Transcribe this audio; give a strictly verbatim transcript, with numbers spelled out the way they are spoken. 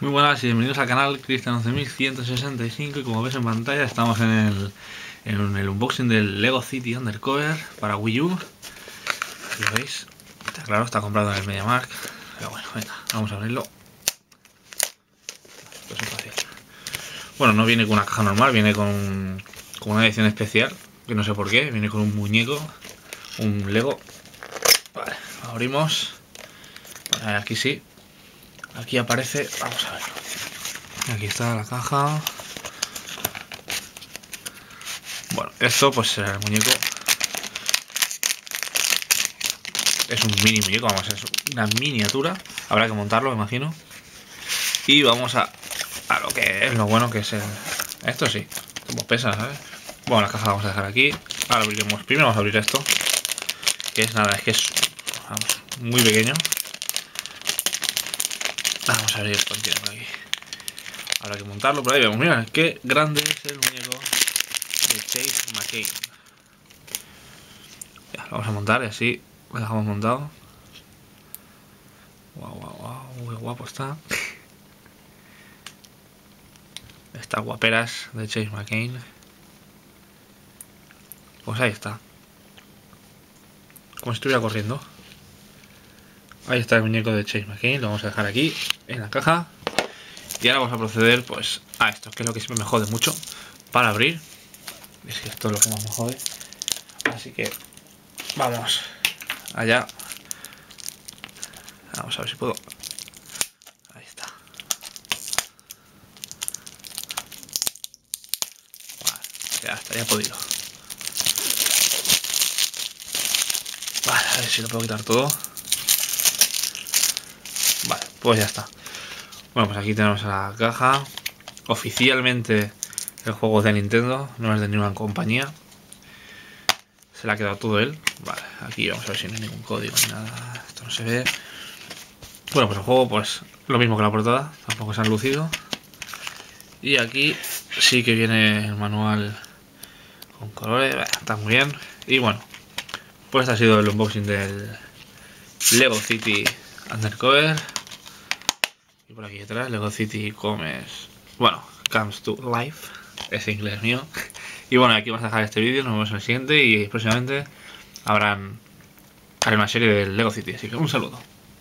Muy buenas y bienvenidos al canal Cristian once mil ciento sesenta y cinco. Y como ves en pantalla estamos en el, en el unboxing del Lego City Undercover para Wii U. Aquí lo veis, está claro, está comprado en el MediaMarkt. Pero bueno, venga, vamos a abrirlo. Esto es fácil. Bueno, no viene con una caja normal, viene con, con una edición especial, que no sé por qué, viene con un muñeco, un Lego. Vale, lo abrimos. Vale, aquí sí. Aquí aparece, vamos a verlo. Aquí está la caja. Bueno, esto pues será el muñeco. Es un mini muñeco, vamos, es una miniatura. Habrá que montarlo, me imagino. Y vamos a, a lo que es lo bueno, que es el... Esto sí, como pesa, ¿sabes? Bueno, la caja la vamos a dejar aquí. Ahora abriremos, primero vamos a abrir esto. Que es nada, es que es, vamos, muy pequeño. Vamos a abrir esto por aquí. Habrá que montarlo, por ahí vemos, mira, qué grande es el muñeco de Chase McCain. Ya, lo vamos a montar y así lo dejamos montado. Guau, guau, guau, muy guapo está. Estas guaperas de Chase McCain. Pues ahí está. Como si estuviera corriendo. Ahí está el muñeco de Chase McCain, lo vamos a dejar aquí en la caja. Y ahora vamos a proceder pues a esto, que es lo que siempre me jode mucho para abrir. Es que esto es lo que más me jode. Así que vamos allá. Vamos a ver si puedo. Ahí está. Vale, ya está, ya he podido. Vale, a ver si lo puedo quitar todo. Vale, pues ya está. Bueno, pues aquí tenemos la caja. Oficialmente el juego es de Nintendo, no es de ninguna compañía. Se le ha quedado todo él. Vale, aquí vamos a ver si no hay ningún código ni nada. Esto no se ve. Bueno, pues el juego, pues lo mismo que la portada, tampoco se han lucido. Y aquí sí que viene el manual con colores, está muy bien. Y bueno, pues este ha sido el unboxing del Lego City Undercover. Y por aquí detrás, Lego City Comes, bueno, Comes to Life, es inglés mío. Y bueno, aquí vamos a dejar este vídeo, nos vemos en el siguiente y próximamente habrán haré una serie del Lego City, así que un saludo.